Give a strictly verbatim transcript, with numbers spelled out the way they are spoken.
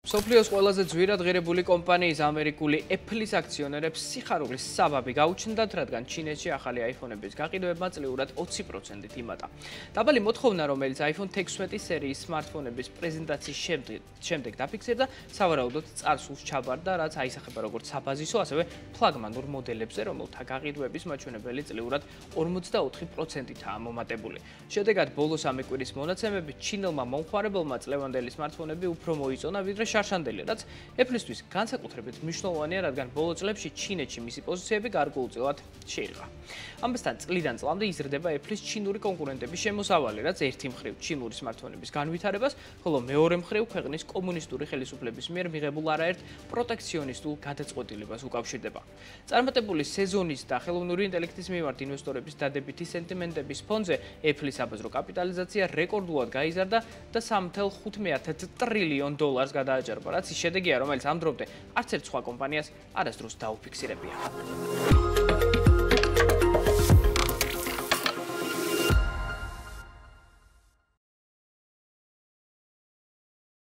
მსოფლიოს ყველაზე ძვირად ღირებული კომპანიის ამერიკული Apple-ის აქციონერებს სიხარულის საბაბი გაუჩნდათ, რადგან ჩინეთში ახალი iPhone-ების გაყიდვებმა წლიურად ოცი პროცენტით იმატა. დაბალი მოთხოვნა, რომელიც iPhone თექვსმეტი სერიის smartphone-ების პრეზენტაციის შემდეგ დაფიქსირდა, სავარაუდოდ წარსულს ჩაბარდა, რაც აისახება როგორც საბაზისო, ასევე ფლაგმანურ მოდელებზე, რომელთა გაყიდვების მაჩვენებელი წლიურად ორმოცდაოთხი პროცენტითაა მომატებული. შედეგად, ბოლოს ამე კვირის მონაცემებით ჩინელმა მომხმარებელმა წლევანდელი smartphone-ები უფრო მოიწონა, ვიდრე შარშანდელი, რაც Apple-ისთვის განსაკუთრებით მნიშვნელოვანია, რადგან ბოლო წლებში ჩინეთში მისი პოზიციები გარკვეულწილად შეირღა. ამასთან წლიდან წლამდე იზრდება Apple-ის ჩინური კონკურენტების შემოსავალი, რაც ერთი მხრივ ჩინური smartphone-ების განვითარებას, ხოლო მეორე მხრივ ქვეყნის კომუნისტური ხელისუფლების მიერ მიღებულ არაერთ პროტექციონისტულ გადაწყვეტილებას უკავშირდება. წარმატებული სეზონის და ხელოვნური ინტელექტის მიმართ ინვესტორების დადებითი სენტიმენტების ფონზე Apple-ის საბაზრო კაპიტალიზაცია რეკორდულად გაიზარდა და სამი წუთი ხუთი ტრილიონ დოლარს გადააჭარბა, რაც ის შედეგია, რომელიც ამ დრომდე არც ერთ სხვა კომპანიას არასდროს დაუფიქსირებია.